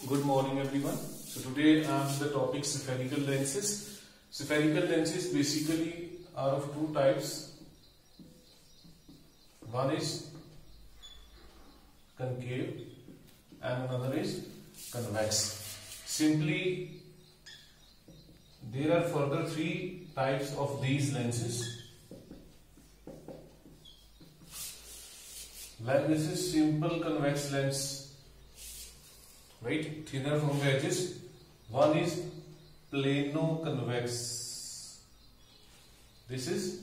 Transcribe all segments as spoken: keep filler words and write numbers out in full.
Good morning everyone. So today I am the topic spherical lenses. Spherical lenses basically are of two types. One is concave and another is convex. Simply there are further three types of these lenses. Like this is simple convex lens. Right, thinner from the edges. One is plano-convex. This is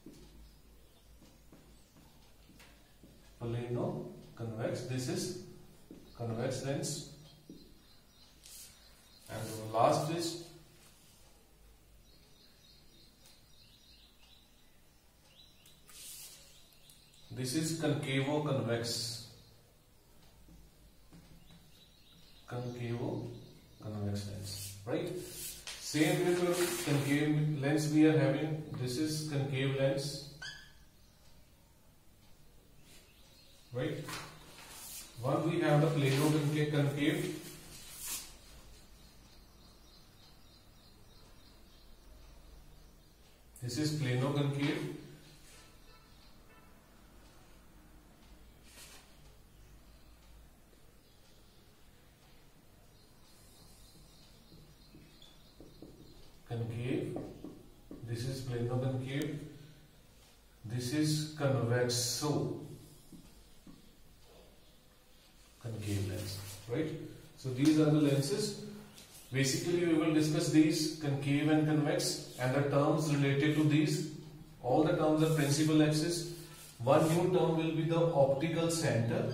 plano-convex. This is convex lens. And the last is this is concavo-convex. Concavo convex lens, right? Same with your concave lens we are having. This is concave lens, right? One we have the plano concave. This is plano concave. Concave, this is plano concave, this is convexo concave lens, right? So these are the lenses. Basically we will discuss these concave and convex and the terms related to these. All the terms are principal axis. One new term will be the optical center.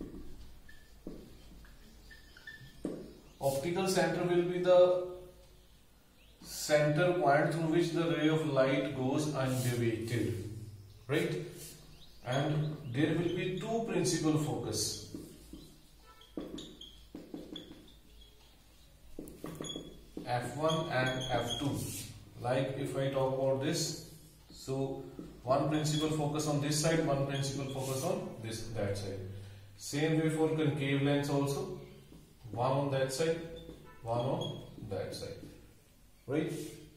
Optical center will be the center point through which the ray of light goes undeviated, right? And there will be two principal focus. F one and F two. Like if I talk about this, so one principal focus on this side, one principal focus on this that side. Same way for concave lens also. One on that side, one on that side. Right?